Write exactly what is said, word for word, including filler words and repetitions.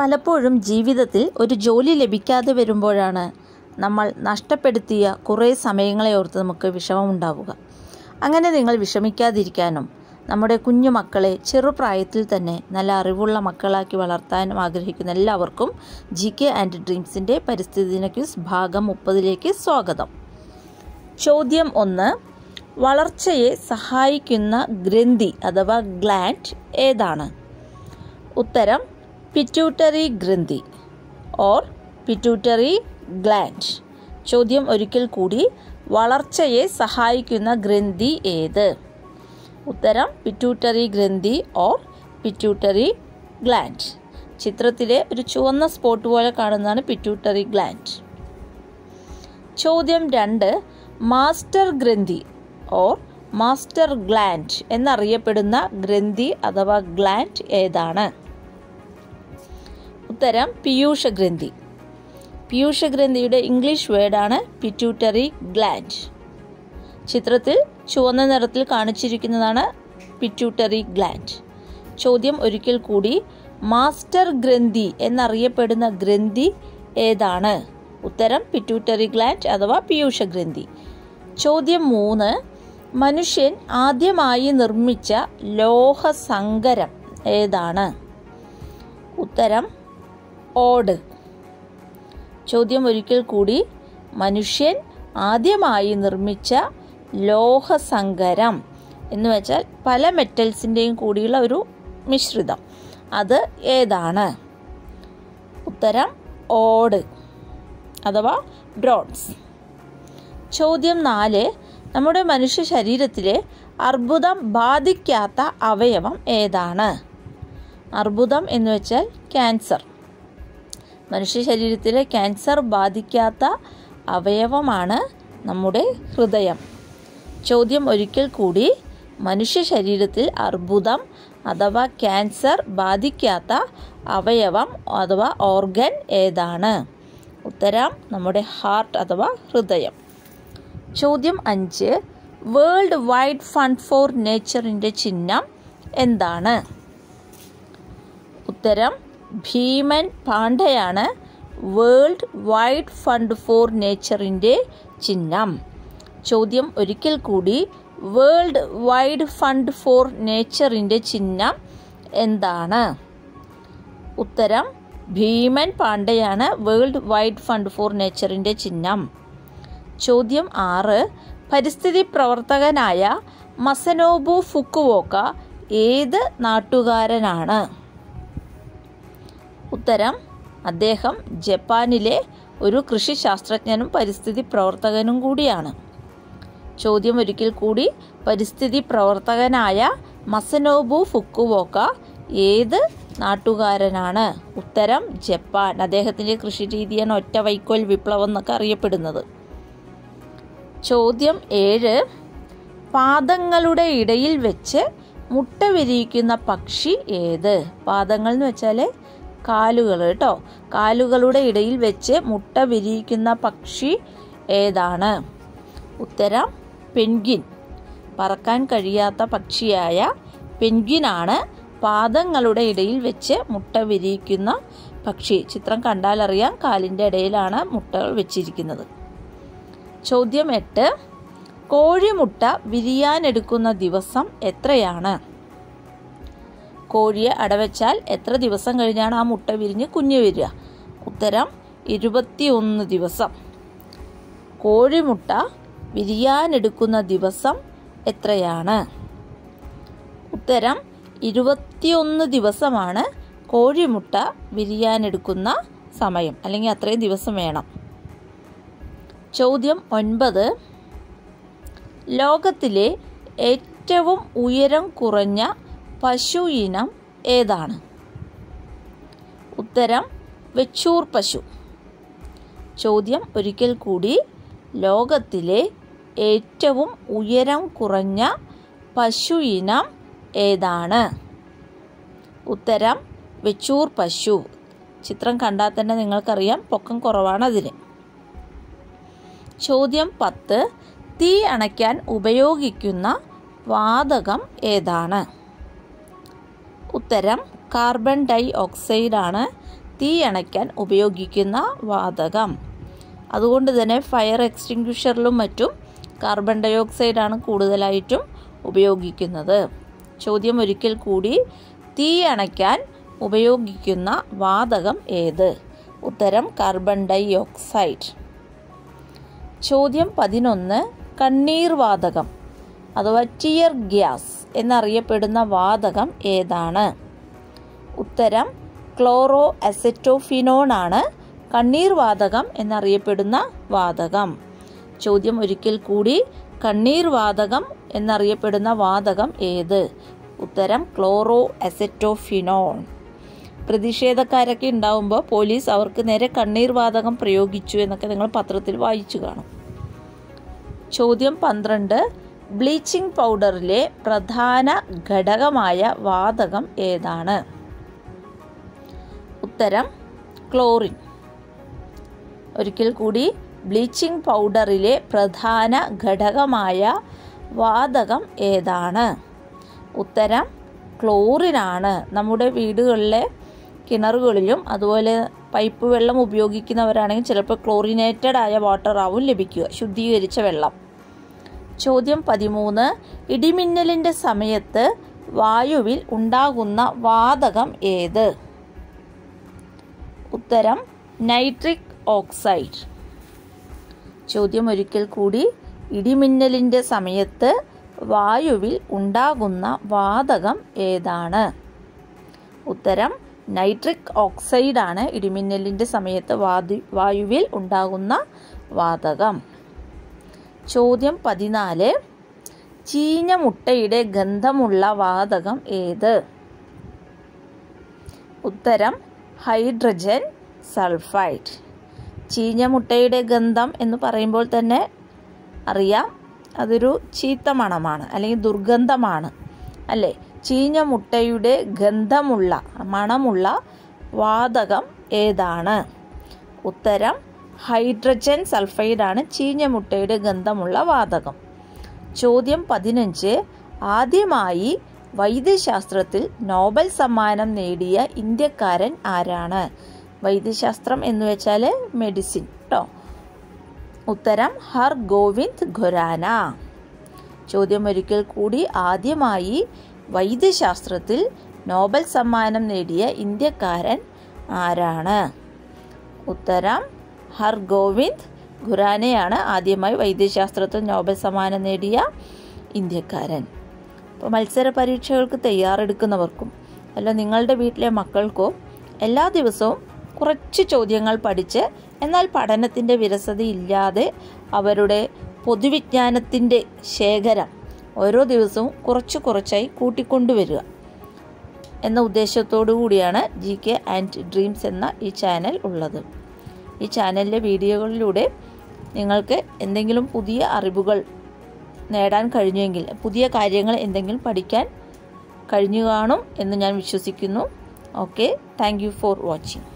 പലപ്പോഴും ജീവിതത്തിൽ ഒരു ജോലി ലഭിക്കാതെ വരുമ്പോഴാണ് നമ്മൾ നഷ്ടപ്പെടുത്തിയ കുറേ സമയങ്ങളെ ഓർത്ത് നമുക്ക് വിഷമമുണ്ടാവുക. അങ്ങനെ നിങ്ങൾ വിഷമിക്കാതിരിക്കാനും നമ്മുടെ കുഞ്ഞു മക്കളെ ചെറുപ്രായത്തിൽ തന്നെ നല്ല അറിവുള്ള മക്കളാക്കി വളർത്താനും ആഗ്രഹിക്കുന്ന എല്ലാവർക്കും ജി കെ ആൻഡ് ഡ്രീംസിൻ്റെ പരിസ്ഥിതി ദിന ക്വിസ് ഭാഗം മുപ്പതിലേക്ക് സ്വാഗതം. ചോദ്യം ഒന്ന്. വളർച്ചയെ സഹായിക്കുന്ന ഗ്രന്ഥി അഥവാ ഗ്ലാൻഡ് ഏതാണ്? ഉത്തരം പിറ്റ്യൂട്ടറി ഗ്രന്ഥി ഓർ പിറ്റ്യൂട്ടറി ഗ്ലാൻഡ്. ചോദ്യം ഒരിക്കൽ കൂടി. വളർച്ചയെ സഹായിക്കുന്ന ഗ്രന്ഥി ഏത്? ഉത്തരം പിറ്റ്യൂട്ടറി ഗ്രന്ഥി ഓർ പിറ്റ്യൂട്ടറി ഗ്ലാൻഡ്. ചിത്രത്തിലെ ഒരു ചുവന്ന സ്പോട്ട് പോലെ കാണുന്നതാണ് പിറ്റ്യൂട്ടറി ഗ്ലാൻഡ്. ചോദ്യം രണ്ട്. മാസ്റ്റർ ഗ്രന്ഥി ഓർ മാസ്റ്റർ ഗ്ലാൻഡ് എന്നറിയപ്പെടുന്ന ഗ്രന്ഥി അഥവാ ഗ്ലാൻഡ് ഏതാണ്? ഉത്തരം പീയൂഷ ഗ്രന്ഥി. പീയൂഷ ഗ്രന്ഥിയുടെ ഇംഗ്ലീഷ് വേർഡാണ് പിറ്റ്യൂട്ടറി ഗ്ലാൻഡ്. ചിത്രത്തിൽ ചുവന്ന നിറത്തിൽ കാണിച്ചിരിക്കുന്നതാണ് പിറ്റ്യൂട്ടറി ഗ്ലാൻഡ്. ചോദ്യം ഒരിക്കൽ കൂടി. മാസ്റ്റർ ഗ്രന്ഥി എന്നറിയപ്പെടുന്ന ഗ്രന്ഥി ഏതാണ്? ഉത്തരം പിറ്റ്യൂട്ടറി ഗ്ലാൻഡ് അഥവാ പീയൂഷ ഗ്രന്ഥി. ചോദ്യം മൂന്ന്. മനുഷ്യൻ ആദ്യമായി നിർമ്മിച്ച ലോഹസങ്കരം ഏതാണ്? ഉത്തരം ഓട്. ചോദ്യം ഒരിക്കൽ കൂടി. മനുഷ്യൻ ആദ്യമായി നിർമ്മിച്ച ലോഹസങ്കരം എന്ന് വെച്ചാൽ പല മെറ്റൽസിൻ്റെയും കൂടിയുള്ള ഒരു മിശ്രിതം, അത് ഏതാണ്? ഉത്തരം ഓട് അഥവാ ബ്രോൺസ്. ചോദ്യം നാല്. നമ്മുടെ മനുഷ്യ ശരീരത്തിലെ അർബുദം ബാധിക്കാത്ത അവയവം ഏതാണ്? അർബുദം എന്ന് വെച്ചാൽ ക്യാൻസർ. മനുഷ്യ ശരീരത്തിലെ ക്യാൻസർ ബാധിക്കാത്ത അവയവമാണ് നമ്മുടെ ഹൃദയം. ചോദ്യം ഒരിക്കൽ കൂടി. മനുഷ്യ ശരീരത്തിൽ അർബുദം അഥവാ ക്യാൻസർ ബാധിക്കാത്ത അവയവം അഥവാ ഓർഗൻ ഏതാണ്? ഉത്തരം നമ്മുടെ ഹാർട്ട് അഥവാ ഹൃദയം. ചോദ്യം അഞ്ച്. വേൾഡ് വൈഡ് ഫണ്ട് ഫോർ നേച്ചറിൻ്റെ ചിഹ്നം എന്താണ്? ഉത്തരം ഭീമൻ പാണ്ഡയാണ് വേൾഡ് വൈഡ് ഫണ്ട് ഫോർ നേച്ചറിൻ്റെ ചിഹ്നം. ചോദ്യം ഒരിക്കൽ കൂടി. വേൾഡ് വൈഡ് ഫണ്ട് ഫോർ നേച്ചറിൻ്റെ ചിഹ്നം എന്താണ്? ഉത്തരം ഭീമൻ പാണ്ഡയാണ് വേൾഡ് വൈഡ് ഫണ്ട് ഫോർ നേച്ചറിൻ്റെ ചിഹ്നം. ചോദ്യം ആറ്. പരിസ്ഥിതി പ്രവർത്തകനായ മസനോബു ഫുക്കുവോക്ക ഏത് നാട്ടുകാരനാണ്? ഉത്തരം അദ്ദേഹം ജപ്പാനിലെ ഒരു കൃഷി ശാസ്ത്രജ്ഞനും പരിസ്ഥിതി പ്രവർത്തകനും കൂടിയാണ്. ചോദ്യം ഒരിക്കൽ കൂടി. പരിസ്ഥിതി പ്രവർത്തകനായ മസനോബു ഫുക്കുവോക്ക ഏത് നാട്ടുകാരനാണ്? ഉത്തരം ജപ്പാൻ. അദ്ദേഹത്തിൻ്റെ കൃഷി രീതിയാണ് ഒറ്റ വൈക്കോൽ വിപ്ലവം എന്നൊക്കെ അറിയപ്പെടുന്നത്. ചോദ്യം ഏഴ്. പാദങ്ങളുടെ ഇടയിൽ വെച്ച് മുട്ട വിരിയിക്കുന്ന പക്ഷി ഏത്? പാദങ്ങൾ എന്ന് വെച്ചാൽ കാലുകൾ കേട്ടോ. കാലുകളുടെ ഇടയിൽ വെച്ച് മുട്ട വിരിയിക്കുന്ന പക്ഷി ഏതാണ്? ഉത്തരം പെൻഗ്വിൻ. പറക്കാൻ കഴിയാത്ത പക്ഷിയായ പെൻഗ്വിനാണ് പാദങ്ങളുടെ ഇടയിൽ വെച്ച് മുട്ട വിരിയിക്കുന്ന പക്ഷി. ചിത്രം കണ്ടാൽ അറിയാം, കാലിൻ്റെ ഇടയിലാണ് മുട്ടകൾ വെച്ചിരിക്കുന്നത്. ചോദ്യം എട്ട്. കോഴിമുട്ട വിരിയാനെടുക്കുന്ന ദിവസം എത്രയാണ്? കോഴിയെ അടവെച്ചാൽ എത്ര ദിവസം കഴിഞ്ഞാണ് ആ മുട്ട വിരിഞ്ഞ് കുഞ്ഞ് വരിക? ഉത്തരം ഇരുപത്തി ഒന്ന് ദിവസം. കോഴിമുട്ട വിരിയാനെടുക്കുന്ന ദിവസം എത്രയാണ്? ഉത്തരം ഇരുപത്തിയൊന്ന് ദിവസമാണ് കോഴിമുട്ട വിരിയാനെടുക്കുന്ന സമയം, അല്ലെങ്കിൽ അത്രയും ദിവസം വേണം. ചോദ്യം ഒൻപത്. ലോകത്തിലെ ഏറ്റവും ഉയരം കുറഞ്ഞ പശു ഇനം ഏതാണ്? ഉത്തരം വെച്ചൂർ പശു. ചോദ്യം ഒരിക്കൽ കൂടി. ലോകത്തിലെ ഏറ്റവും ഉയരം കുറഞ്ഞ പശു ഇനം ഏതാണ്? ഉത്തരം വെച്ചൂർ പശു. ചിത്രം കണ്ടാൽ തന്നെ നിങ്ങൾക്കറിയാം, പൊക്കം കുറവാണ് അതിന്. ചോദ്യം പത്ത്. തീ അണയ്ക്കാൻ ഉപയോഗിക്കുന്ന വാതകം ഏതാണ്? ഉത്തരം കാർബൺ ഡൈ ഓക്സൈഡാണ് തീ അണയ്ക്കാൻ ഉപയോഗിക്കുന്ന വാതകം. അതുകൊണ്ട് തന്നെ ഫയർ എക്സ്റ്റിങ്ക്വിഷറിലും മറ്റും കാർബൺ ഡൈ ഓക്സൈഡാണ് കൂടുതലായിട്ടും ഉപയോഗിക്കുന്നത്. ചോദ്യം ഒരിക്കൽ കൂടി, തീ അണയ്ക്കാൻ ഉപയോഗിക്കുന്ന വാതകം ഏത്? ഉത്തരം കാർബൺ ഡൈ ഓക്സൈഡ്. ചോദ്യം പതിനൊന്ന്, കണ്ണീർ വാതകം അഥവാ ടിയർ ഗ്യാസ് എന്നറിയപ്പെടുന്ന വാതകം ഏതാണ്? ഉത്തരം ക്ലോറോ അസറ്റോഫിനോൺ ആണ് കണ്ണീർ വാതകം എന്നറിയപ്പെടുന്ന വാതകം. ചോദ്യം ഒരിക്കൽ കൂടി, കണ്ണീർ വാതകം എന്നറിയപ്പെടുന്ന വാതകം ഏത്? ഉത്തരം ക്ലോറോ അസറ്റോഫിനോൺ. പ്രതിഷേധക്കാരൊക്കെ ഉണ്ടാവുമ്പോൾ പോലീസ് അവർക്ക് നേരെ കണ്ണീർ വാതകം പ്രയോഗിച്ചു എന്നൊക്കെ നിങ്ങൾ പത്രത്തിൽ വായിച്ചു കാണും. ചോദ്യം പന്ത്രണ്ട്, ബ്ലീച്ചിങ് പൗഡറിലെ പ്രധാന ഘടകമായ വാതകം ഏതാണ്? ഉത്തരം ക്ലോറിൻ. ഒരിക്കൽ കൂടി, ബ്ലീച്ചിങ് പൗഡറിലെ പ്രധാന ഘടകമായ വാതകം ഏതാണ്? ഉത്തരം ക്ലോറിനാണ്. നമ്മുടെ വീടുകളിലെ കിണറുകളിലും അതുപോലെ പൈപ്പ് വെള്ളം ഉപയോഗിക്കുന്നവരാണെങ്കിൽ ചിലപ്പോൾ ക്ലോറിനേറ്റഡ് ആയ വാട്ടർ ആവും ലഭിക്കുക, ശുദ്ധീകരിച്ച വെള്ളം. ചോദ്യം പതിമൂന്ന്, ഇടിമിന്നലിൻ്റെ സമയത്ത് വായുവിൽ ഉണ്ടാകുന്ന വാതകം ഏത്? ഉത്തരം നൈട്രിക് ഓക്സൈഡ്. ചോദ്യം ഒരിക്കൽ കൂടി, ഇടിമിന്നലിൻ്റെ സമയത്ത് വായുവിൽ ഉണ്ടാകുന്ന വാതകം ഏതാണ്? ഉത്തരം നൈട്രിക് ഓക്സൈഡാണ് ഇടിമിന്നലിൻ്റെ സമയത്ത് വായു വായുവിൽ ഉണ്ടാകുന്ന വാതകം. ചോദ്യം പതിനാല്, ചീഞ്ഞ മുട്ടയുടെ ഗന്ധമുള്ള വാതകം ഏത്? ഉത്തരം ഹൈഡ്രജൻ സൾഫൈഡ്. ചീഞ്ഞ മുട്ടയുടെ ഗന്ധം എന്ന് പറയുമ്പോൾ തന്നെ അറിയാം, അതൊരു ചീത്ത മണമാണ് അല്ലെങ്കിൽ ദുർഗന്ധമാണ് അല്ലേ? ചീഞ്ഞ മുട്ടയുടെ ഗന്ധമുള്ള മണമുള്ള വാതകം ഏതാണ്? ഉത്തരം ഹൈഡ്രജൻ സൾഫൈഡാണ് ചീഞ്ഞ മുട്ടയുടെ ഗന്ധമുള്ള വാതകം. ചോദ്യം പതിനഞ്ച്, ആദ്യമായി വൈദ്യശാസ്ത്രത്തിൽ നോബൽ സമ്മാനം നേടിയ ഇന്ത്യക്കാരൻ ആരാണ്? വൈദ്യശാസ്ത്രം എന്ന് വെച്ചാൽ മെഡിസിൻ കേട്ടോ. ഉത്തരം ഹർ ഗോവിന്ദ് ഖുറാന. ചോദ്യം ഒരിക്കൽ കൂടി, ആദ്യമായി വൈദ്യശാസ്ത്രത്തിൽ നോബൽ സമ്മാനം നേടിയ ഇന്ത്യക്കാരൻ ആരാണ്? ഉത്തരം ഹർ ഗോവിന്ദ് ഖുറാനയാണ് ആദ്യമായി വൈദ്യശാസ്ത്രത്തിൽ നോബൽ സമ്മാനം നേടിയ ഇന്ത്യക്കാരൻ. അപ്പോൾ മത്സര പരീക്ഷകൾക്ക് തയ്യാറെടുക്കുന്നവർക്കും അല്ല നിങ്ങളുടെ വീട്ടിലെ മക്കൾക്കോ എല്ലാ ദിവസവും കുറച്ച് ചോദ്യങ്ങൾ പഠിച്ച് എന്നാൽ പഠനത്തിൻ്റെ വിരസതയില്ലാതെ അവരുടെ പൊതുവിജ്ഞാനത്തിൻ്റെ ശേഖരം ഓരോ ദിവസവും കുറച്ച് കുറച്ചായി കൂട്ടിക്കൊണ്ടുവരിക എന്ന ഉദ്ദേശത്തോടു കൂടിയാണ് ജി കെ ആൻഡ് ഡ്രീംസ് എന്ന ഈ ചാനൽ ഉള്ളത്. ഈ ചാനലിലെ വീഡിയോകളിലൂടെ നിങ്ങൾക്ക് എന്തെങ്കിലും പുതിയ അറിവുകൾ നേടാൻ കഴിഞ്ഞെങ്കിൽ, പുതിയ കാര്യങ്ങൾ എന്തെങ്കിലും പഠിക്കാൻ കഴിഞ്ഞു കാണും എന്ന് ഞാൻ വിശ്വസിക്കുന്നു. Okay, thank you for watching.